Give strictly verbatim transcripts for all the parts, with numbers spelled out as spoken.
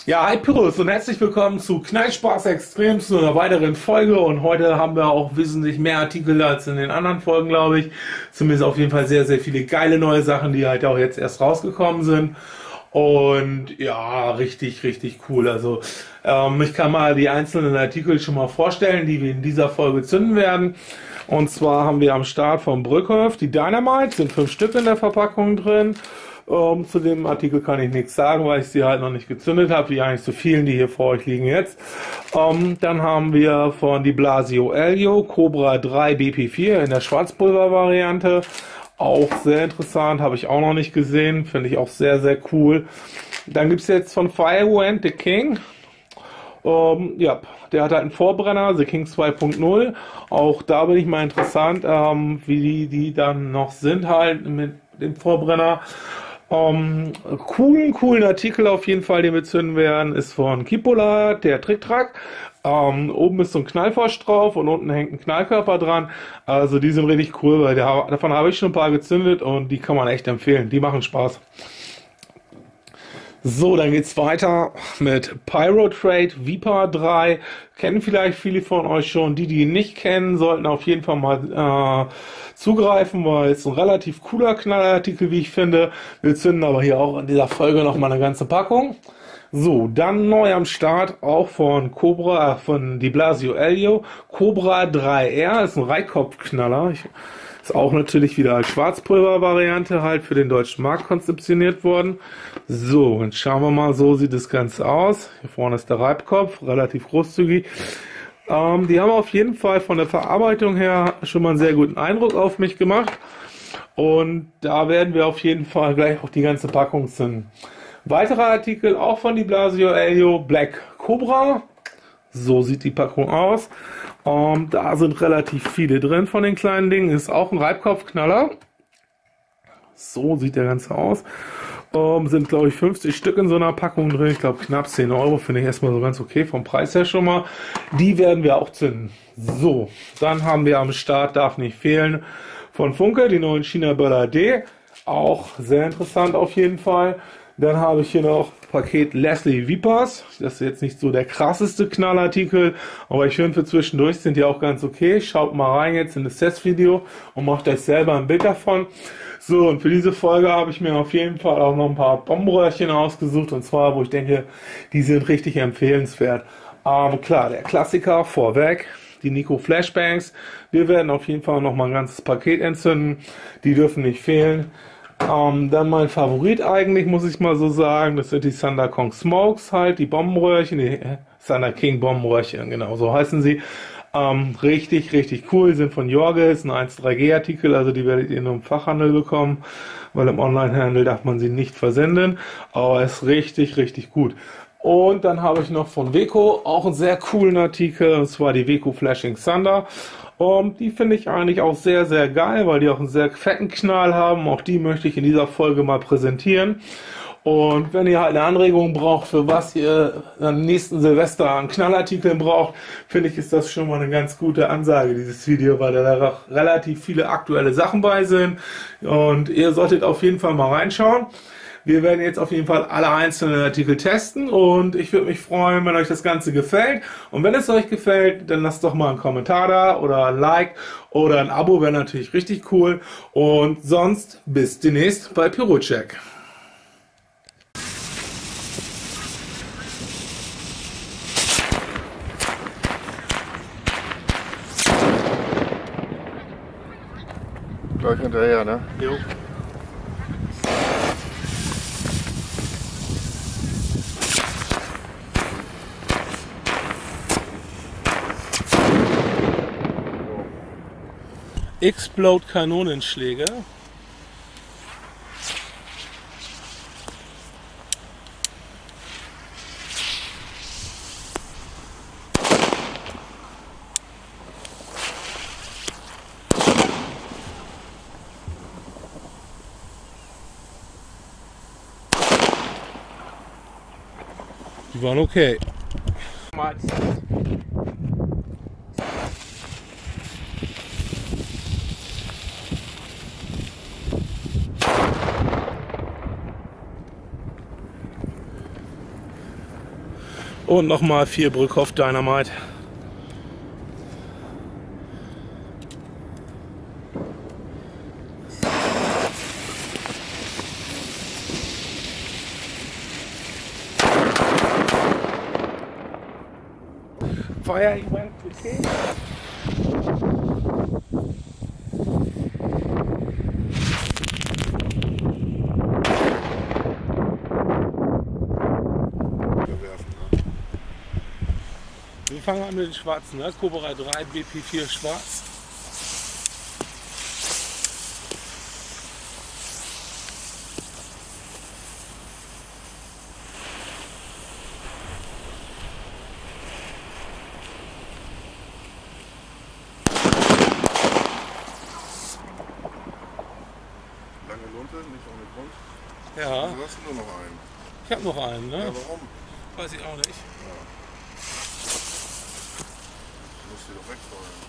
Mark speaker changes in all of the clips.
Speaker 1: Ja, hi Pyrrhus und herzlich willkommen zu Knallspaß Extrem, zu einer weiteren Folge. Und heute haben wir auch wesentlich mehr Artikel als in den anderen Folgen, glaube ich. Zumindest auf jeden Fall sehr, sehr viele geile neue Sachen, die halt auch jetzt erst rausgekommen sind. Und ja, richtig, richtig cool. Also ähm, ich kann mal die einzelnen Artikel schon mal vorstellen, die wir in dieser Folge zünden werden. Und zwar haben wir am Start von Brückhoff die Dynamite, sind fünf Stück in der Verpackung drin. Um, zu dem Artikel kann ich nichts sagen, weil ich sie halt noch nicht gezündet habe, wie eigentlich so vielen, die hier vor euch liegen jetzt. Um, dann haben wir von Di Blasio Elio Cobra drei B P vier in der Schwarzpulver-Variante. Auch sehr interessant, habe ich auch noch nicht gesehen, finde ich auch sehr, sehr cool. Dann gibt es jetzt von Firewind The King. Um, ja, der hat halt einen Vorbrenner, The King zwei Punkt null. Auch da bin ich mal interessant, um, wie die, die dann noch sind halt mit dem Vorbrenner. Um, coolen, coolen Artikel auf jeden Fall, den wir zünden werden, ist von Kipola, der Tricktrack. Um, oben ist so ein Knallfrosch drauf und unten hängt ein Knallkörper dran. Also die sind richtig cool, weil der, davon habe ich schon ein paar gezündet und die kann man echt empfehlen. Die machen Spaß. So, dann geht's weiter mit Pyrotrade Viper drei. Kennen vielleicht viele von euch schon. Die, die ihn nicht kennen, sollten auf jeden Fall mal äh, zugreifen, weil es ein relativ cooler Knallartikel, wie ich finde. Wir zünden aber hier auch in dieser Folge noch mal eine ganze Packung. So, dann neu am Start, auch von Cobra, von Di Blasio Elio. Cobra drei R ist ein Reihkopfknaller. Ich, Ist auch natürlich wieder als Schwarzpulver-Variante halt für den deutschen Markt konzeptioniert worden. So, jetzt schauen wir mal, so sieht das Ganze aus. Hier vorne ist der Reibkopf, relativ großzügig. Ähm, die haben auf jeden Fall von der Verarbeitung her schon mal einen sehr guten Eindruck auf mich gemacht. Und da werden wir auf jeden Fall gleich auch die ganze Packung zünden. Weitere Artikel auch von Di Blasio Elio, Black Cobra. So sieht die Packung aus. Um, da sind relativ viele drin von den kleinen Dingen. Ist auch ein Reibkopfknaller. So sieht der Ganze aus. Um, sind, glaube ich, fünfzig Stück in so einer Packung drin. Ich glaube, knapp zehn Euro. Finde ich erstmal so ganz okay vom Preis her schon mal. Die werden wir auch zünden. So, dann haben wir am Start, darf nicht fehlen, von Funke, die neuen China-Böller D. Auch sehr interessant auf jeden Fall. Dann habe ich hier noch Paket Leslie Vipers. Das ist jetzt nicht so der krasseste Knallartikel, aber ich finde für zwischendurch sind die auch ganz okay. Schaut mal rein jetzt in das Testvideo und macht euch selber ein Bild davon. So, und für diese Folge habe ich mir auf jeden Fall auch noch ein paar Bombenröhrchen ausgesucht, und zwar, wo ich denke, die sind richtig empfehlenswert. Ähm, klar, der Klassiker vorweg, die Nico Flashbangs. Wir werden auf jeden Fall noch mal ein ganzes Paket entzünden. Die dürfen nicht fehlen. Um, dann mein Favorit eigentlich, muss ich mal so sagen, das sind die Thunder Kong Smokes halt, die Bombenröhrchen, die äh, Thunder King Bombenröhrchen, genau, so heißen sie. Um, richtig, richtig cool, sind von Jorges, ein eins drei G Artikel, also die werdet ihr nur im Fachhandel bekommen, weil im Onlinehandel darf man sie nicht versenden, aber ist richtig, richtig gut. Und dann habe ich noch von Weco auch einen sehr coolen Artikel, und zwar die Weco Flashing Thunder. Um, die finde ich eigentlich auch sehr, sehr geil, weil die auch einen sehr fetten Knall haben. Auch die möchte ich in dieser Folge mal präsentieren. Und wenn ihr halt eine Anregung braucht, für was ihr am nächsten Silvester an Knallartikeln braucht, finde ich, ist das schon mal eine ganz gute Ansage, dieses Video, weil da relativ viele aktuelle Sachen bei sind. Und ihr solltet auf jeden Fall mal reinschauen. Wir werden jetzt auf jeden Fall alle einzelnen Artikel testen und ich würde mich freuen, wenn euch das Ganze gefällt. Und wenn es euch gefällt, dann lasst doch mal einen Kommentar da oder ein Like oder ein Abo, wäre natürlich richtig cool. Und sonst bis demnächst bei Pyrocheck.
Speaker 2: Gleich hinterher, ne?
Speaker 1: Jo. Explode Kanonenschläge. Die waren okay. Und nochmal vier Brückhoff Dynamite. Fire Event okay. Wir fangen an mit den schwarzen, ne? Cobra drei B P vier schwarz.
Speaker 2: Lange Lunte, nicht ohne Grund.
Speaker 1: Ja.
Speaker 2: Du hast nur noch einen.
Speaker 1: Ich habe noch einen, ne?
Speaker 2: Ja, warum?
Speaker 1: Weiß ich auch nicht.
Speaker 2: Ja. Du musst die doch wegfeuern.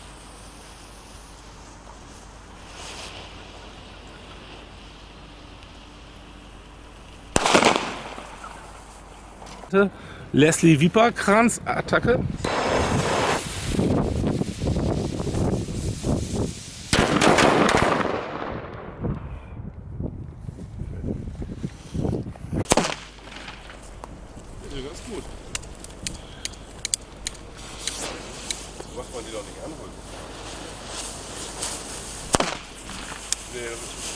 Speaker 1: Leslie Viper Kranz Attacke.
Speaker 2: Ganz gut. So macht man die doch nicht anholen. Nee, das ist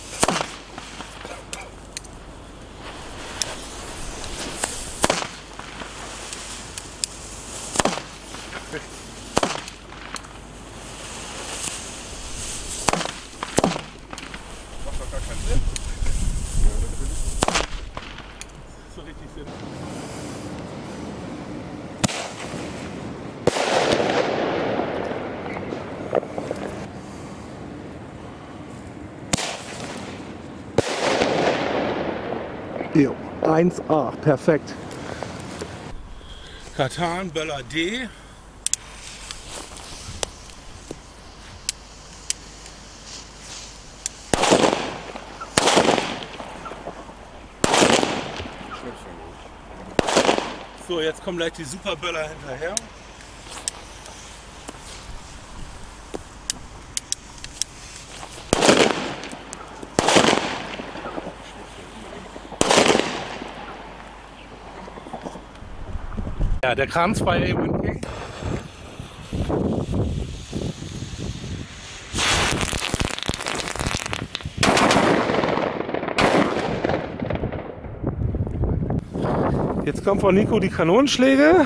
Speaker 2: macht doch gar keinen Sinn. Ja, natürlich.
Speaker 1: So richtig Sinn.
Speaker 3: Jo, eins A, perfekt.
Speaker 1: Katan Böller D. So, jetzt kommen gleich die Superböller hinterher. Ja, der Kranz bei Event King. Jetzt kommen von Nico die Kanonenschläge.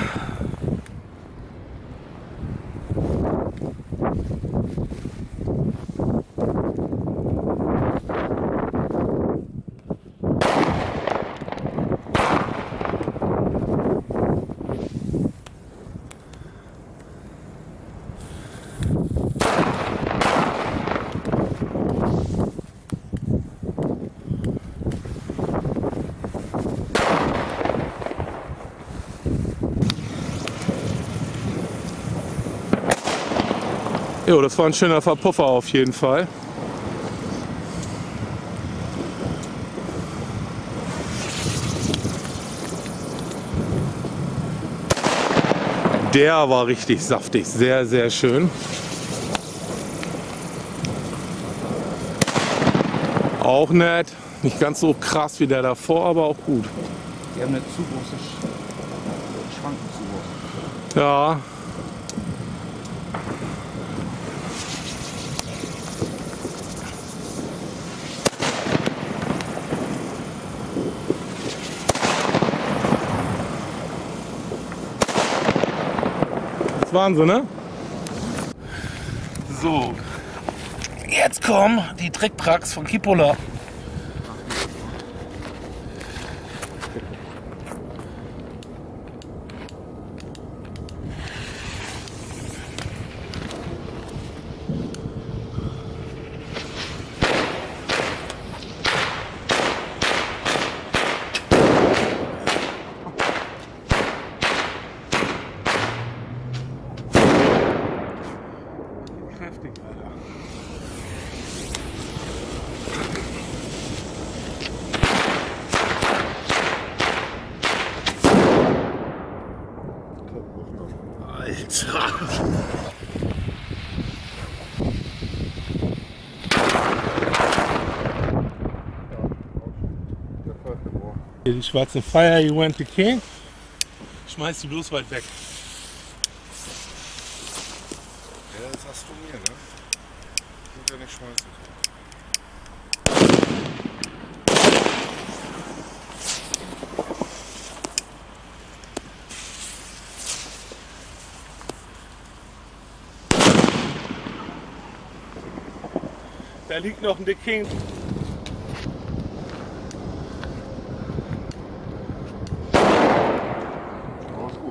Speaker 1: Jo, das war ein schöner Verpuffer auf jeden Fall. Der war richtig saftig, sehr, sehr schön. Auch nett, nicht ganz so krass wie der davor, aber auch gut.
Speaker 4: Die haben eine zu große Sch Schwanken zu groß.
Speaker 1: Ja. Das waren sie, ne? So. Jetzt kommen die Trickprax von Kipola. Kräftig, Alter. Hier die schwarzen Fire, you want the king? Schmeiß die bloß weit weg.
Speaker 2: Ja, das hast du mir, ne? Ich will ja nicht schmeißen.
Speaker 1: Da liegt noch ein The King.
Speaker 2: Oh, ist gut.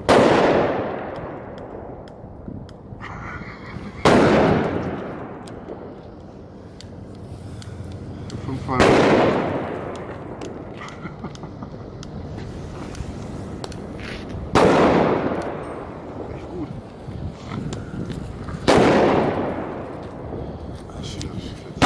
Speaker 2: Fünf Fall. Echt gut. Das ist wieder richtig fett.